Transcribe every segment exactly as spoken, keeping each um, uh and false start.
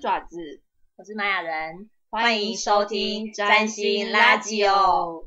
爪子， 我是玛雅人， 欢迎收听占星垃圾哦。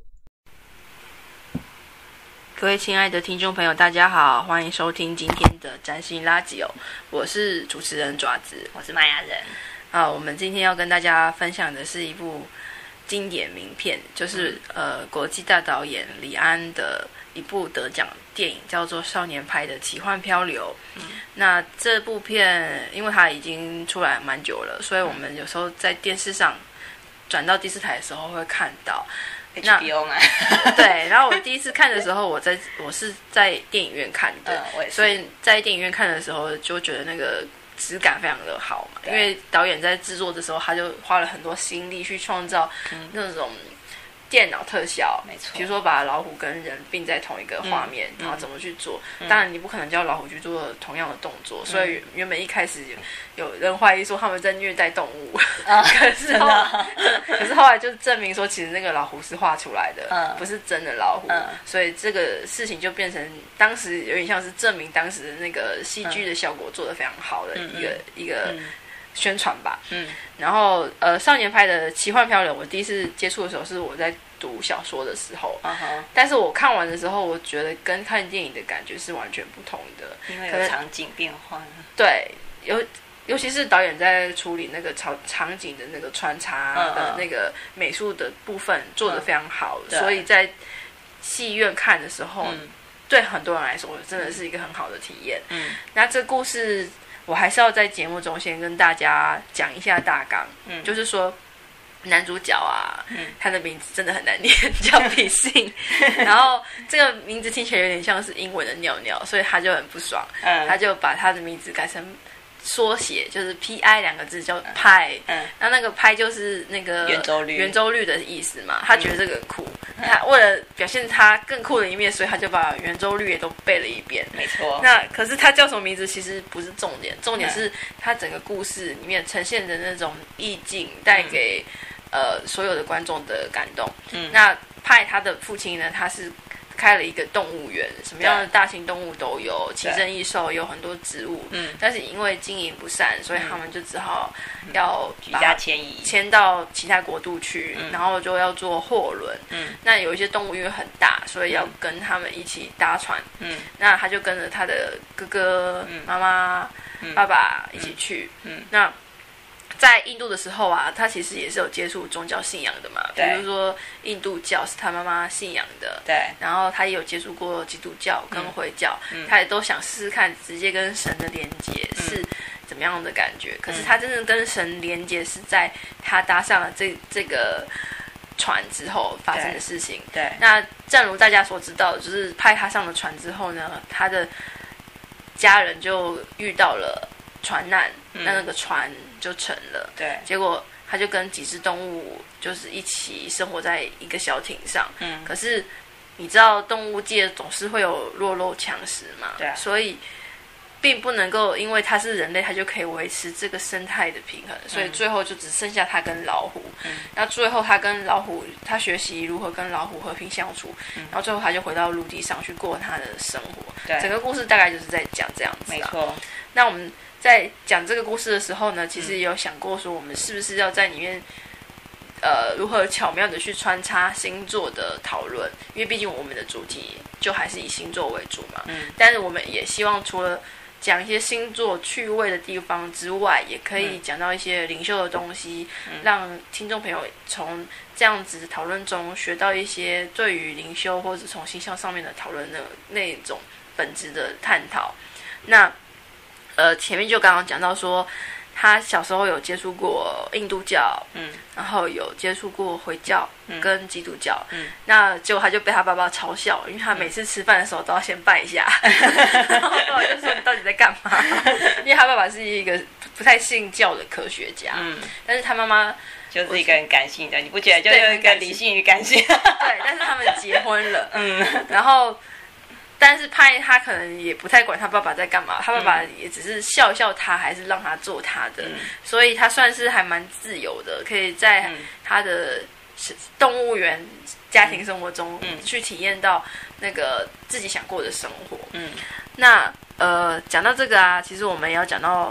各位亲爱的听众朋友，大家好，欢迎收听今天的占星垃圾哦。我是主持人爪子， 我是玛雅人。 啊，我们今天要跟大家分享的是一部经典名片，就是呃国际大导演李安的一部得奖电影，叫做《少年派的奇幻漂流》。嗯，那这部片因为它已经出来蛮久了，所以我们有时候在电视上转到第四台的时候会看到。 H B O 嘛， 对，然后我第一次看的时候，我在我是在电影院看的， 嗯、 所以在电影院看的时候就觉得那个质感非常的好嘛，因为导演在制作的时候，他就花了很多心力去创造那种电脑特效， 没错， 比如说把老虎跟人并在同一个画面，嗯、然后怎么去做？嗯、当然你不可能叫老虎去做同样的动作，嗯、所以原本一开始有, 有人怀疑说他们在虐待动物，嗯、可是后可是后来就证明说，其实那个老虎是画出来的，嗯、不是真的老虎，嗯、所以这个事情就变成当时有点像是证明当时的那个戏剧的效果做得非常好的一个、嗯、一个。嗯宣传吧，嗯，然后呃，少年派的奇幻漂流，我第一次接触的时候是我在读小说的时候， uh-huh. 但是我看完的时候，我觉得跟看电影的感觉是完全不同的， 因为有场景变化。 对，尤尤其是导演在处理那个场场景的那个穿插的那个美术的部分做得非常好， uh-huh. 所以在戏院看的时候，嗯、对很多人来说真的是一个很好的体验。嗯，那这故事。我还是要在节目中先跟大家讲一下大纲，嗯，就是说男主角啊，嗯、他的名字真的很难念，叫比信，然后这个名字听起来有点像是英文的尿尿，所以他就很不爽，嗯、他就把他的名字改成缩写，就是 P I 两个字叫派，嗯，那那个派就是那个圆周率圆周率的意思嘛，他觉得这个很酷。嗯、他为了表现他更酷的一面，所以他就把圆周率也都背了一遍。 没错。 那可是他叫什么名字其实不是重点，重点是他整个故事里面呈现的那种意境，带给、嗯、呃所有的观众的感动。嗯，那派他的父亲呢，他是开了一个动物园，什么样的大型动物都有，奇珍异兽，有很多植物。嗯，但是因为经营不善，所以他们就只好要举家迁移， 迁到其他国度去，嗯、然后就要坐货轮。嗯，那有一些动物因为很大，所以要跟他们一起搭船。嗯，那他就跟着他的哥哥、嗯、妈妈、嗯、爸爸一起去。嗯，那。在印度的时候啊，他其实也是有接触宗教信仰的嘛，比如说印度教是他妈妈信仰的， 对， 然后他也有接触过基督教跟回教，嗯、他也都想试试看直接跟神的连接是怎么样的感觉。嗯、可是他真正跟神连接是在他搭上了这这个船之后发生的事情。 对，对那正如大家所知道，就是派他上了船之后呢，他的家人就遇到了船难，嗯、那那个船就沉了。对，结果他就跟几只动物就是一起生活在一个小艇上。嗯，可是你知道动物界总是会有弱肉强食嘛？对、啊，所以并不能够因为他是人类，他就可以维持这个生态的平衡。嗯、所以最后就只剩下他跟老虎。嗯，那最后他跟老虎，他学习如何跟老虎和平相处。嗯，然后最后他就回到陆地上去过他的生活。对，整个故事大概就是在讲这样子、啊。 没错。 那我们在讲这个故事的时候呢，其实也有想过说，我们是不是要在里面，呃，如何巧妙的去穿插星座的讨论？因为毕竟我们的主题就还是以星座为主嘛。嗯。但是我们也希望除了讲一些星座趣味的地方之外，也可以讲到一些灵修的东西，嗯、让听众朋友从这样子讨论中学到一些对于灵修或者从星象上面的讨论的那种本质的探讨。那呃，前面就刚刚讲到说，他小时候有接触过印度教，嗯，然后有接触过回教跟基督教，嗯，那结果他就被他爸爸嘲笑，因为他每次吃饭的时候都要先拜一下，嗯、然后爸爸就说你到底在干嘛？因为他爸爸是一个不太信教的科学家，嗯，但是他妈妈就是一个很感性的，你不觉得就有一个理性与感性？ 对，但是他们结婚了，嗯，然后。但是派他可能也不太管他爸爸在干嘛，他爸爸也只是笑笑他，还是让他做他的，嗯、所以他算是还蛮自由的，可以在他的动物园家庭生活中去体验到那个自己想过的生活。嗯，那呃，讲到这个啊，其实我们也要讲到他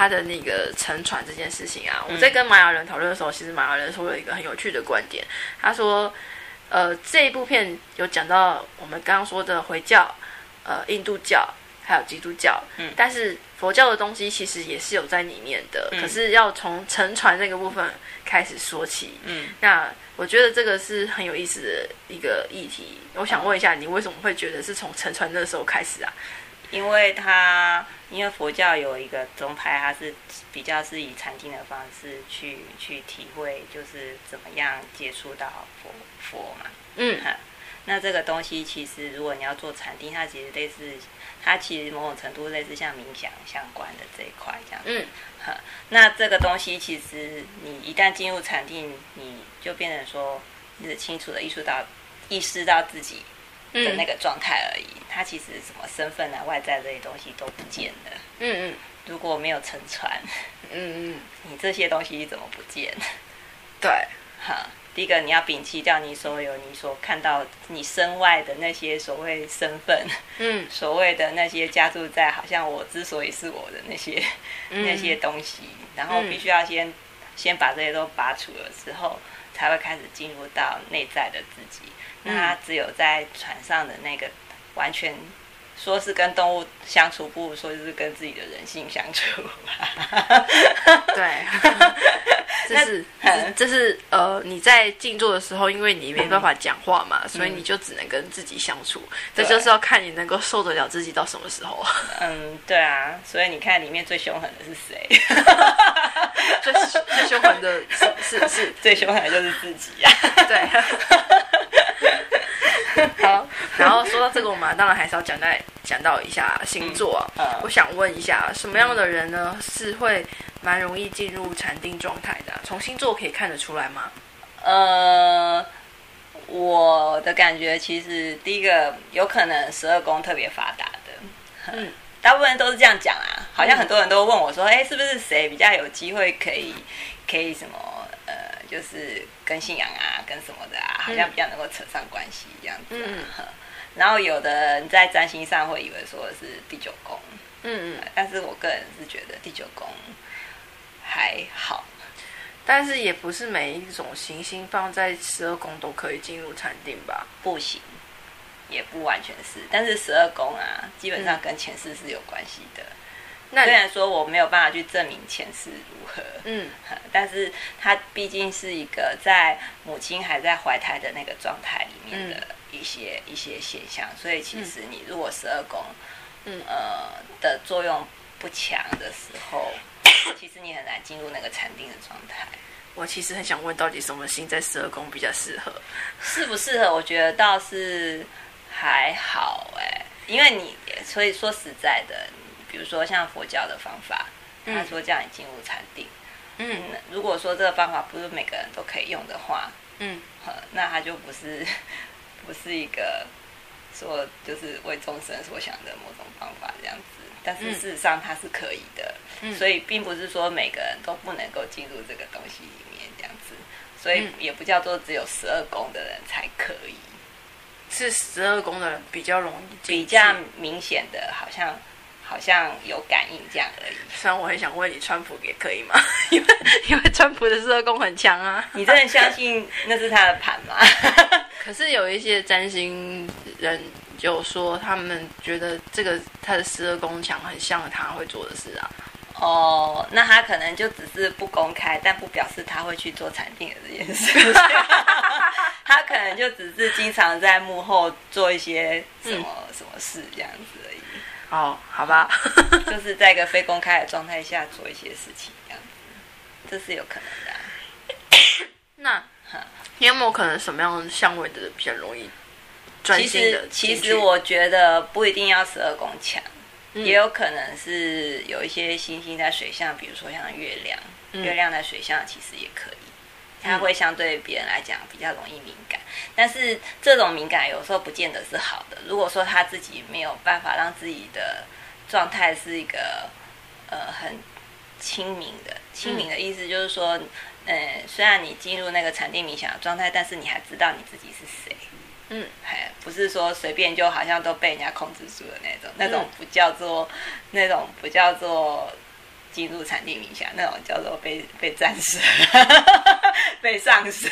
他的那个沉船这件事情啊，我在跟玛雅人讨论的时候，其实玛雅人说了一个很有趣的观点，他说，呃，这一部片有讲到我们刚刚说的回教、呃印度教还有基督教，嗯，但是佛教的东西其实也是有在里面的，嗯、可是要从沉船这个部分开始说起，嗯，那我觉得这个是很有意思的一个议题。我想问一下，你为什么会觉得是从沉船那时候开始啊？ 因为他因为佛教有一个宗派，它是比较是以禅定的方式去去体会，就是怎么样接触到佛佛嘛。嗯，那这个东西其实如果你要做禅定，它其实类似，它其实某种程度类似像冥想相关的这一块这样子。嗯，那这个东西其实你一旦进入禅定，你就变成说，你只清楚的意识到意识到自己的那个状态而已，嗯、它其实什么身份啊、外在这些东西都不见了。嗯嗯，如果没有沉船，嗯嗯，你这些东西怎么不见？ 对， 哈，第一个你要摒弃掉你所有你所看到你身外的那些所谓身份，嗯，所谓的那些加注在好像我之所以是我的那些、嗯、那些东西，然后必须要先、嗯、先把这些都拔除了之后，才会开始进入到内在的自己。那他只有在船上的那个完全说是跟动物相处，不如说就是跟自己的人性相处吧。 对，这是这, 这是呃你在静坐的时候，因为你没办法讲话嘛，嗯、所以你就只能跟自己相处。这就是要看你能够受得了自己到什么时候。 嗯，对啊，所以你看里面最凶狠的是谁？ 最最凶狠的是是是最凶狠的就是自己啊。 对。好，然后说到这个，我们当然还是要讲到讲到一下星座啊。嗯嗯、我想问一下，什么样的人呢是会蛮容易进入禅定状态的、啊？从星座可以看得出来吗？ 呃，我的感觉其实第一个有可能十二宫特别发达的，嗯，大部分人都是这样讲啊。好像很多人都问我说，哎、欸，是不是谁比较有机会可以可以什么呃，就是跟信仰啊，跟什么的啊，好像比较能够扯上关系这样子、啊。嗯嗯。然后有的人在占星上会以为说的是第九宫，嗯嗯，但是我个人是觉得第九宫还好， 但是也不是每一种行星放在十二宫都可以进入禅定吧？ 不行，也不完全是，但是十二宫啊，基本上跟前世是有关系的。嗯虽然说我没有办法去证明前世如何，嗯，但是它毕竟是一个在母亲还在怀胎的那个状态里面的一些、嗯、一些现象，所以其实你如果十二宫，嗯呃的作用不强的时候，其实你很难进入那个禅定的状态。 我其实很想问，到底什么星在十二宫比较适合？ 适不适合？我觉得倒是还好哎、欸，因为你所以说实在的。比如说像佛教的方法，他说叫你进入禅定。嗯，如果说这个方法不是每个人都可以用的话，嗯，那它就不是不是一个说就是为众生所想的某种方法这样子。但是事实上它是可以的，嗯、所以并不是说每个人都不能够进入这个东西里面这样子。所以也不叫做只有十二宫的人才可以， 是十二宫的人比较容易进去， 比较明显的，好像。好像有感应这样而已。 虽然我很想问你，川普也可以吗？因为因为川普的十二宫很强啊。 你真的相信那是他的盘吗？ 可是有一些占星人就说，他们觉得这个他的十二宫强很像他会做的事啊。 哦，那他可能就只是不公开，但不表示他会去做禅定的这件事。他可能就只是经常在幕后做一些什么、嗯、什么事这样子而已。 哦，好吧， 就是在一个非公开的状态下做一些事情，这样子，这是有可能的、啊。 那你有没有可能什么样的相位的比较容易专心的？ 其实，其实我觉得不一定要十二宫强，嗯、也有可能是有一些星星在水象，比如说像月亮，嗯、月亮在水象其实也可以。它会相对别人来讲比较容易敏感，但是这种敏感有时候不见得是好的。如果说他自己没有办法让自己的状态是一个呃很清明的，清明的意思就是说，呃，虽然你进入那个禅定冥想的状态，但是你还知道你自己是谁，嗯，还不是说随便就好像都被人家控制住的那种，那种不叫做那种不叫做进入禅定冥想，那种叫做被被战胜被上升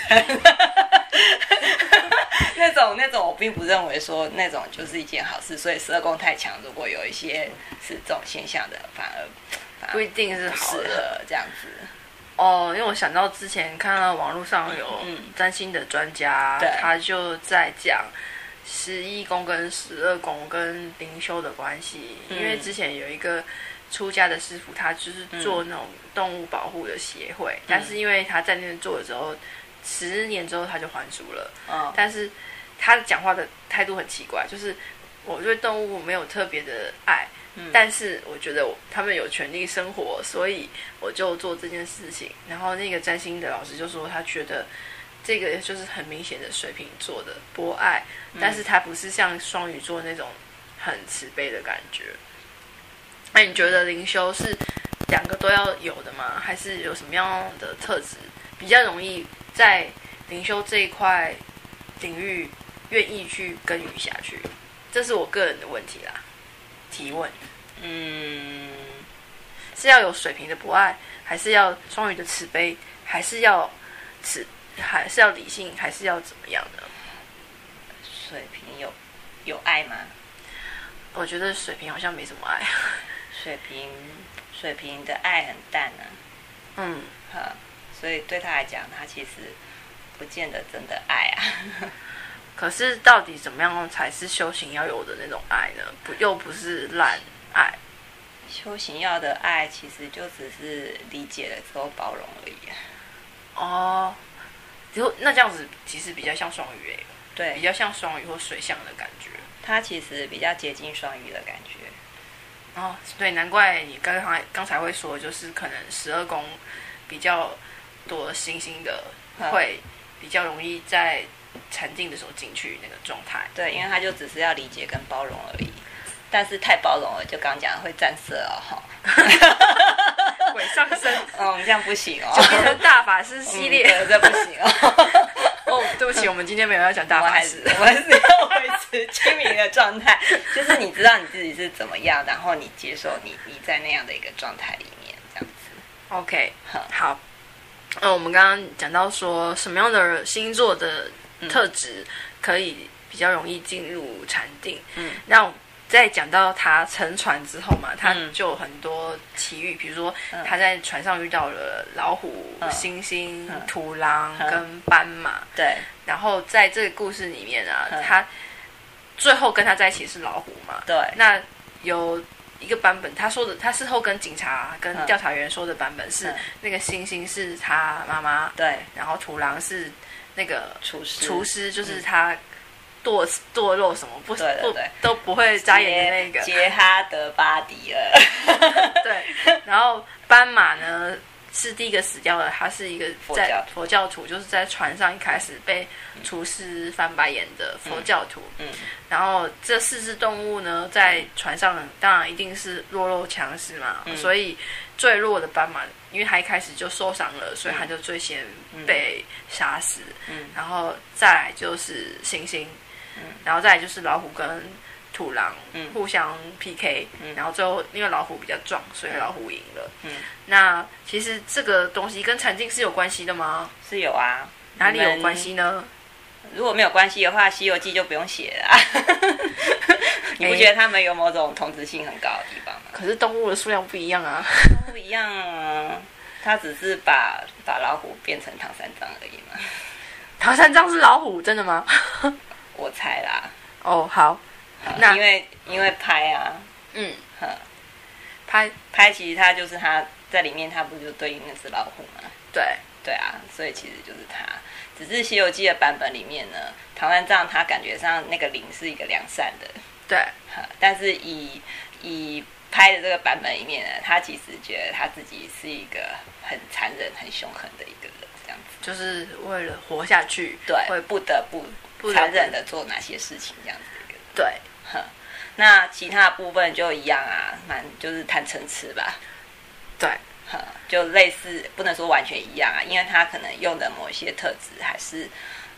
那种那种我并不认为说那种就是一件好事，所以十二宫太强，如果有一些是这种现象的，反而, 反而不一定是好适合这样子。 哦，因为我想到之前看到网络上有占星的专家， 嗯、 他就在讲十一宫跟十二宫跟灵修的关系、嗯，因为之前有一个出家的师傅，他就是做那种动物保护的协会，嗯、但是因为他在那边做了之后，十年之后他就还俗了，哦、但是他讲话的态度很奇怪，就是我对动物没有特别的爱。嗯、但是我觉得他们有权利生活，所以我就做这件事情。然后那个占星的老师就说，他觉得这个就是很明显的水瓶座的博爱，嗯、但是他不是像双鱼座那种很慈悲的感觉。那你觉得灵修是两个都要有的吗？还是有什么样的特质比较容易在灵修这一块领域愿意去耕耘下去？这是我个人的问题啦。提问，嗯，是要有水平的博爱，还是要双鱼的慈悲，还是要慈，还是要理性，还是要怎么样呢？ 水平有有爱吗？ 我觉得水平好像没什么爱。 水平水平的爱很淡啊，嗯，哈，所以对他来讲，他其实不见得真的爱啊。 可是到底怎么样才是修行要有的那种爱呢？不，又不是烂爱。 修行要的爱，其实就只是理解了之后包容而已。 哦，就那这样子其实比较像双鱼诶， 对， 比较像双鱼或水象的感觉。 它其实比较接近双鱼的感觉。 哦，对，难怪你刚才刚才会说，就是可能十二宫比较多星星的，会比较容易在禅定的时候进去那个状态。 对，因为他就只是要理解跟包容而已，但是太包容了，就刚讲会占色哦，哈， 鬼上身， 嗯，这样不行哦， 就变成大法师系列， 嗯、对，这不行哦。 哦，对不起，我们今天没有要讲大法师， 我们是要维持清明的状态，就是你知道你自己是怎么样，然后你接受你你在那样的一个状态里面，这样子。 OK， 好。呃，我们刚刚讲到说什么样的星座的特质可以比较容易进入禅定。嗯，那在讲到他乘船之后嘛，他就有很多奇遇，比如说他在船上遇到了老虎、嗯、猩猩、嗯、土狼、嗯、跟斑马。 对， 然后在这个故事里面啊，嗯、他最后跟他在一起是老虎嘛。 对， 那有一个版本，他说的，他事后跟警察、跟调查员说的版本是，嗯、那个猩猩是他妈妈， 对， 然后土狼是那个厨师， 厨师就是他堕堕落什么不对对对不都不会眨眼的那个杰哈德巴迪尔， 对，然后斑马呢是第一个死掉的，他是一个在佛教徒，就是在船上一开始被厨师翻白眼的佛教徒。嗯，嗯然后这四只动物呢，在船上当然一定是弱肉强食嘛，嗯、所以最弱的斑马，因为他一开始就受伤了，所以他就最先被杀死。嗯，然后再来就是猩猩，嗯，然后再来就是老虎跟土狼、嗯、互相 P K，嗯、然后最后因为老虎比较壮，所以老虎赢了。嗯，那其实这个东西跟禅定是有关系的吗？ 是有啊， 哪里有关系呢？ 如果没有关系的话，《西游记》就不用写了、啊。你不觉得他们有某种同质性很高的地方吗？ 可是动物的数量不一样啊， 不一样啊，他只是把把老虎变成唐三藏而已嘛。 唐三藏是老虎，真的吗？ 我猜啦。 哦，好。 那因为因为拍啊，嗯，拍拍其实他就是他在里面，他不就对应那只老虎吗？ 对对啊，所以其实就是他。只是《西游记》的版本里面呢，唐三藏他感觉上那个灵是一个良善的， 对， 但是以以拍的这个版本里面呢，他其实觉得他自己是一个很残忍、很凶狠的一个人，这样子， 就是为了活下去， 对，会不得不残忍的做哪些事情，这样子一个人， 对。 那其他部分就一样啊，蛮就是贪嗔痴吧， 对， 就类似，不能说完全一样啊，因为他可能用的某一些特质还是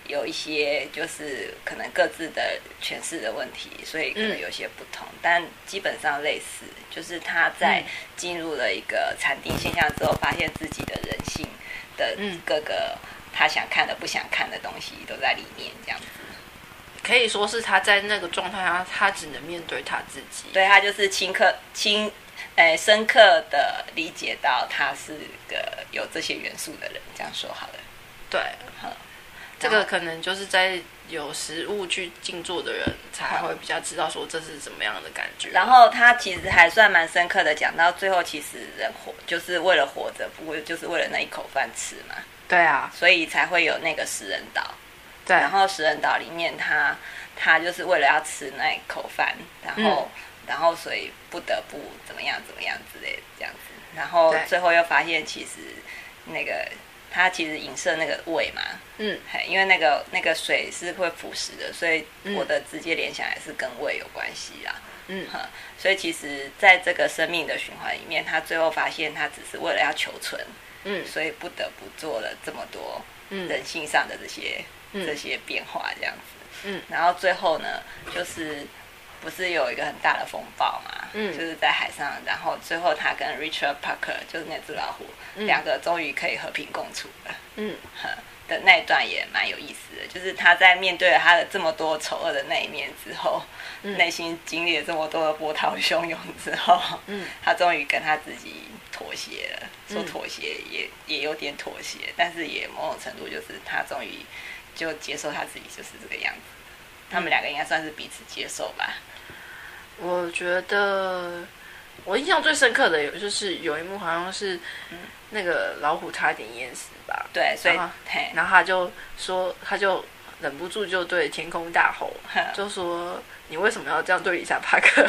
有一些就是可能各自的诠释的问题，所以可能有些不同，嗯、但基本上类似。就是他在进入了一个禅定现象之后，发现自己的人性的各个他想看的、不想看的东西都在里面，这样子。 可以说是他在那个状态下，他只能面对他自己。 对，他就是顷刻、清，呃，深刻的理解到他是个有这些元素的人，这样说好了。 对，这个可能就是在有实物去静坐的人才会比较知道说这是怎么样的感觉。 然后他其实还算蛮深刻的讲到最后，其实人活就是为了活着，不会就是为了那一口饭吃嘛。 对啊， 所以才会有那个食人岛。 对， 然后食人岛里面他他就是为了要吃那一口饭，然后、嗯、然后所以不得不怎么样怎么样之类的这样子，然后最后又发现其实那个他其实影射那个胃嘛，嗯，因为那个那个水是会腐蚀的，所以我的直接联想也是跟胃有关系啦，嗯，所以其实在这个生命的循环里面，他最后发现他只是为了要求存，嗯，所以不得不做了这么多人性上的这些、嗯、这些变化这样子，嗯，然后最后呢，就是不是有一个很大的风暴嘛，嗯，就是在海上，然后最后他跟 Richard Parker 就是那只老虎，嗯、两个终于可以和平共处了，嗯，的那一段也蛮有意思的，就是他在面对了他的这么多丑恶的那一面之后，嗯、内心经历了这么多的波涛汹涌之后，嗯，他终于跟他自己妥协了，说妥协也、嗯、也有点妥协，但是也某种程度就是他终于就接受他自己就是这个样子，他们两个应该算是彼此接受吧。 我觉得我印象最深刻的有就是有一幕好像是那个老虎差点淹死吧， 对，所以然后, 然后他就说他就忍不住就对天空大吼，就说你为什么要这样对理查帕克？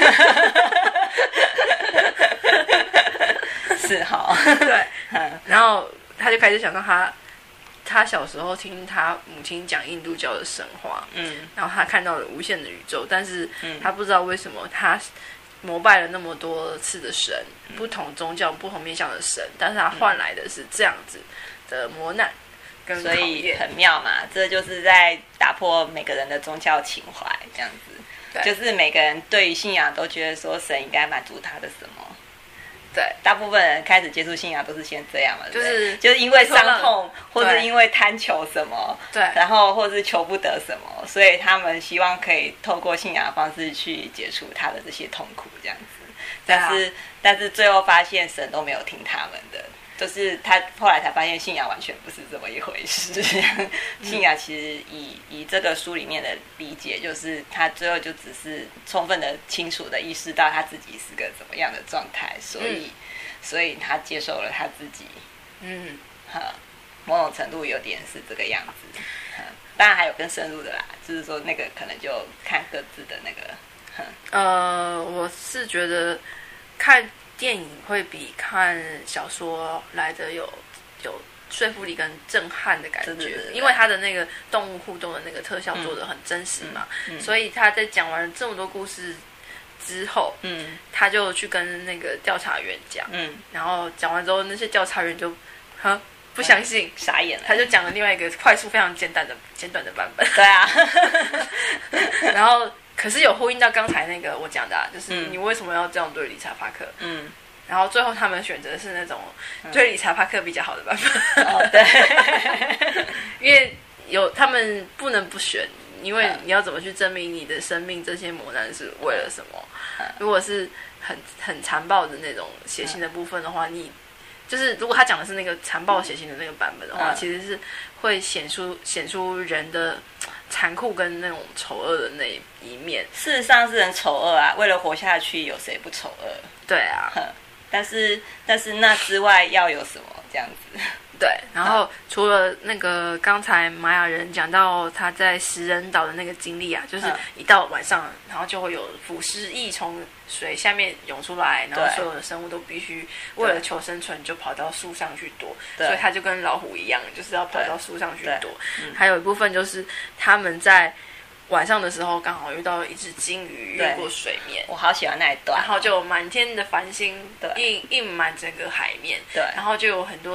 是哈， 对，然后他就开始想到他他小时候听他母亲讲印度教的神话，嗯，然后他看到了无限的宇宙，但是他不知道为什么他膜拜了那么多次的神，嗯、不同宗教、不同面向的神，但是他换来的是这样子的磨难跟考验， 所以很妙嘛。这就是在打破每个人的宗教情怀，这样子，就是每个人对于信仰都觉得说神应该满足他的什么。 对， 大部分人开始接触信仰都是先这样嘛， 就是就是因为伤痛，或者因为贪求什么， 对， 然后或是求不得什么，所以他们希望可以透过信仰的方式去解除他的这些痛苦，这样子。但是，啊、但是最后发现神都没有听他们的，就是他后来才发现信仰完全不是这么一回事。信仰其实以以这个书里面的理解，就是他最后就只是充分的、清楚的意识到他自己是个怎么样的状态，所以，嗯、所以他接受了他自己。嗯，哈，某种程度有点是这个样子。当然还有更深入的啦，就是说那个可能就看各自的那个。 呃，我是觉得看电影会比看小说来的有有说服力跟震撼的感觉，对对对，因为他的那个动物互动的那个特效做得很真实嘛，嗯嗯、所以他在讲完这么多故事之后，嗯，他就去跟那个调查员讲，嗯，然后讲完之后，那些调查员就哈不相信，嗯、 傻眼了， 他就讲了另外一个快速非常简短的简短的版本， 对啊， 然后。可是有呼应到刚才那个我讲的、啊，就是你为什么要这样对理查帕克？嗯，然后最后他们选择是那种对理查帕克比较好的版本。哦，对，因为有他们不能不选，因为你要怎么去证明你的生命这些磨难是为了什么？如果是很很残暴的那种血腥的部分的话，你就是如果他讲的是那个残暴血腥的那个版本的话，其实是会显出显出人的残酷跟那种丑恶的那一面。 事实上是很丑恶啊，为了活下去，有谁不丑恶？ 对啊， 但是但是那之外要有什么这样子？ 对，然后除了那个刚才玛雅人讲到他在食人岛的那个经历啊，就是一到晚上，然后就会有腐尸液从水下面涌出来，然后所有的生物都必须为了求生存就跑到树上去躲，所以他就跟老虎一样，就是要跑到树上去躲。嗯、还有一部分就是他们在晚上的时候刚好遇到一只金鱼越过水面， 我好喜欢那一段， 然后就满天的繁星映映满整个海面，对，然后就有很多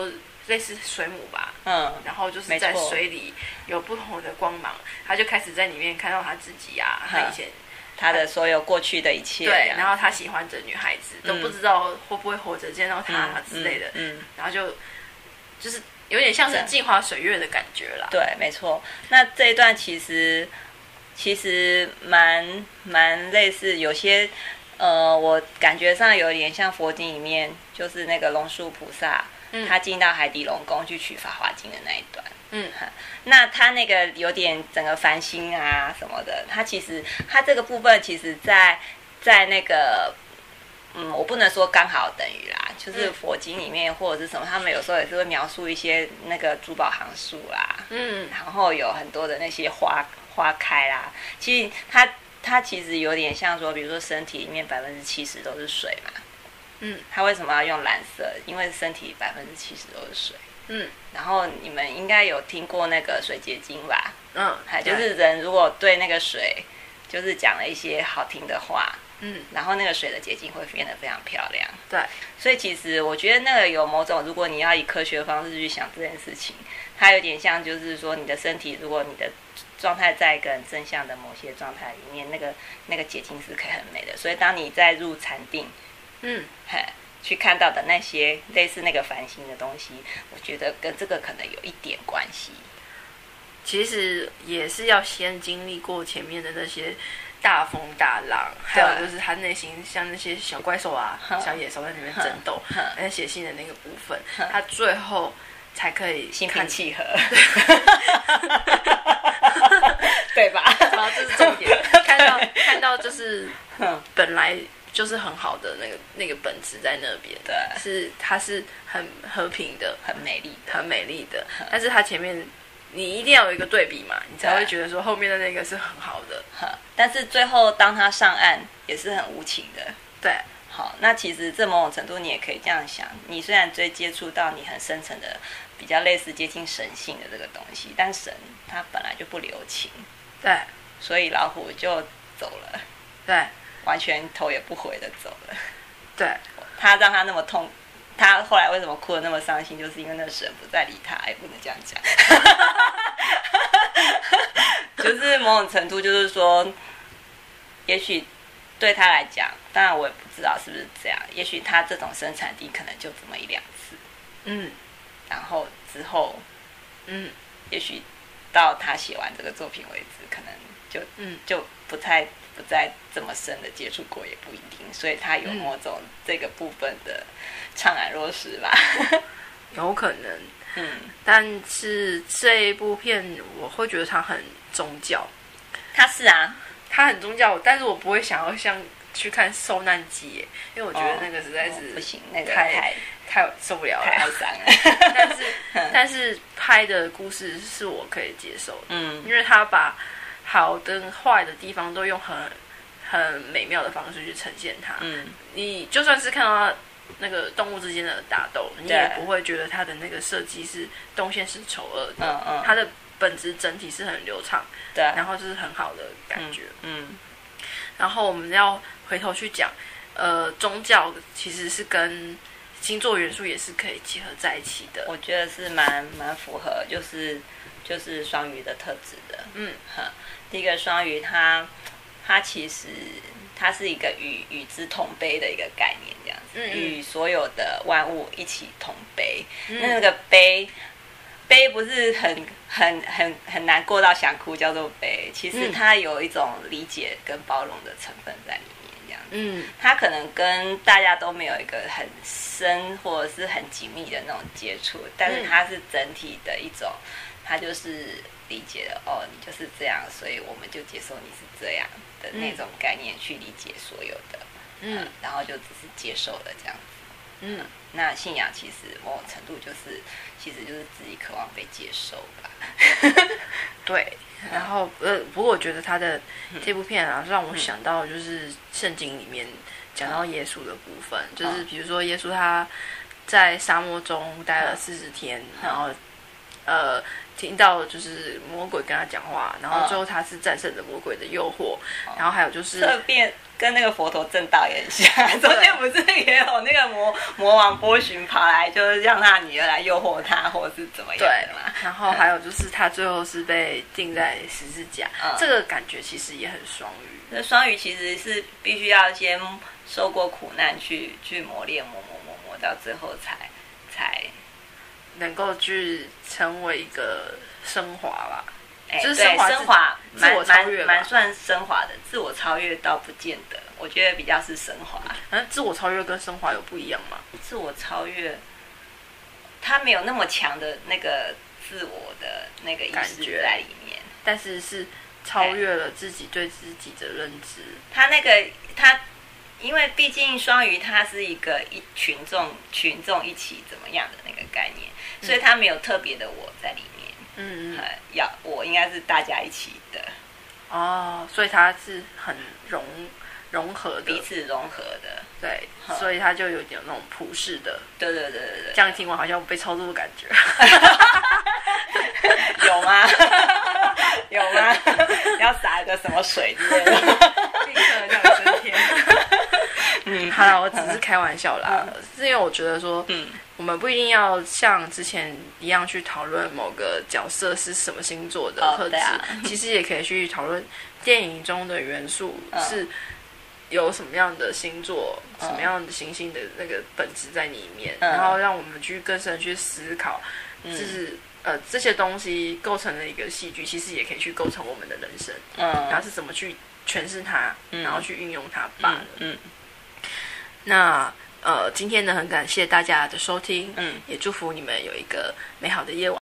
类似水母吧， 嗯， 然后就是在水里有不同的光芒，他就开始在里面看到他自己啊，他以前他的所有过去的一切， 对，然后他喜欢的女孩子、嗯、都不知道会不会活着见到他之类的， 嗯，嗯嗯然后就就是有点像是镜花水月的感觉啦。 对，没错。那这一段其实其实蛮蛮类似，有些呃，我感觉上有点像佛经里面，就是那个龙树菩萨。嗯、他进到海底龙宫去取法华经的那一段，嗯，那他那个有点整个繁星啊什么的，他其实他这个部分其实在在那个，嗯，我不能说刚好等于啦，就是佛经里面或者是什么，他们有时候也是会描述一些那个珠宝行数啦，嗯，然后有很多的那些花花开啦，其实它它其实有点像说，比如说身体里面百分之七十都是水嘛。嗯，他为什么要用蓝色？因为身体百分之七十都是水。嗯，然后你们应该有听过那个水结晶吧？嗯，还就是人如果对那个水，就是讲了一些好听的话，嗯，然后那个水的结晶会变得非常漂亮。 对， 所以其实我觉得那个有某种，如果你要以科学的方式去想这件事情，它有点像就是说你的身体，如果你的状态在一个很正向的某些状态里面，那个那个结晶是可以很美的。所以当你在入禅定。嗯，去看到的那些类似那个繁星的东西，我觉得跟这个可能有一点关系。 其实也是要先经历过前面的那些大风大浪，还有就是他内心像那些小怪兽啊、小野兽在里面争斗，那写信的那个部分，他最后才可以心平气和，对吧？ 然后这是重点，看到看到就是本来。就是很好的那个那个本质在那边， 对， 是它是很和平的， 很美丽的， 很美丽的。但是它前面你一定要有一个对比嘛，你才会觉得说后面的那个是很好的。 但是最后当他上岸也是很无情的， 对。 好，那其实这某种程度你也可以这样想，你虽然最接触到你很深层的比较类似接近神性的这个东西，但神它本来就不留情， 对， 所以老虎就走了， 对。 完全头也不回的走了。 对， 他让他那么痛，他后来为什么哭得那么伤心，就是因为那个神不再理他，也不能这样讲。就是某种程度，就是说，也许对他来讲，当然我也不知道是不是这样，也许他这种生产力可能就这么一两次，嗯，然后之后，嗯，也许到他写完这个作品为止，可能就嗯就不太。不再这么深的接触过也不一定，所以他有某种这个部分的怅然若失吧， 有可能。嗯，但是这一部片我会觉得它很宗教， 它是啊， 它很宗教，但是我不会想要像去看受难记，因为我觉得那个实在是、 哦、不行，那个太太太受不了了， 太哀伤了。 但是但是拍的故事是我可以接受的，嗯，因为他把好跟坏的地方都用很很美妙的方式去呈现它。嗯，你就算是看到那个动物之间的打斗，你也不会觉得它的那个设计是东线是丑恶的。嗯嗯，它的本质整体是很流畅，对，然后就是很好的感觉。嗯，嗯然后我们要回头去讲，呃，宗教其实是跟星座元素也是可以结合在一起的。 我觉得是蛮蛮符合，就是就是双鱼的特质的。嗯，哈。第一个双鱼它，它其实它是一个与与之同悲的一个概念，这样子，嗯嗯与所有的万物一起同悲。嗯、那那个悲，悲不是很很很很难过到想哭，叫做悲。其实它有一种理解跟包容的成分在里面，这样子。嗯，它可能跟大家都没有一个很深或者是很紧密的那种接触，但是它是整体的一种，它就是理解了哦，你就是这样，所以我们就接受你是这样的那种概念去理解所有的，嗯，呃、然后就只是接受了这样子，嗯，呃、那信仰其实某种程度就是，其实就是自己渴望被接受吧， 对，然后呃，不过我觉得他的这部片啊，让我想到就是圣经里面讲到耶稣的部分，嗯、就是比如说耶稣他在沙漠中待了四十天，然后呃。 听到就是魔鬼跟他讲话，然后最后他是战胜了魔鬼的诱惑，嗯、然后还有就是这变跟那个佛陀正道也很像，昨天不是也有那个魔魔王波旬跑来，就是让他女儿来诱惑他，或是怎么样的嘛？ 然后还有就是他最后是被钉在十字架，嗯、这个感觉其实也很双鱼。 那双鱼其实是必须要先受过苦难去去磨练，磨磨磨磨到最后才才。 能够去成为一个升华吧， 哎、欸， 就是升华，升华， 自我超越， 蛮算升华的。自我超越倒不见得，我觉得比较是升华。 嗯，自我超越跟升华有不一样吗？ 自我超越，他没有那么强的那个自我的那个意识在里面， 但是是超越了自己对自己的认知。 他那个他。因为毕竟双鱼它是一个一群众群众一起怎么样的那个概念，所以它没有特别的我在里面。嗯嗯，呃、要我应该是大家一起的。 哦，所以它是很融融合的， 彼此融合的。 对，嗯、所以它就有点那种普世的。 对对对对对。 这样听完好像被操作的感觉。 有吗？有吗？要撒一个什么水之类的？ 立刻叫你升天。嗯，好了，我只是开玩笑啦，嗯、是因为我觉得说，嗯，我们不一定要像之前一样去讨论某个角色是什么星座的特质，哦啊、其实也可以去讨论电影中的元素是有什么样的星座、嗯、什么样的行星的那个本质在里面，嗯、然后让我们去更深去思考，嗯、就是呃这些东西构成了一个戏剧，其实也可以去构成我们的人生，嗯，然后是怎么去诠释它，嗯、然后去运用它罢了，嗯。嗯那呃，今天呢，很感谢大家的收听，嗯，也祝福你们有一个美好的夜晚。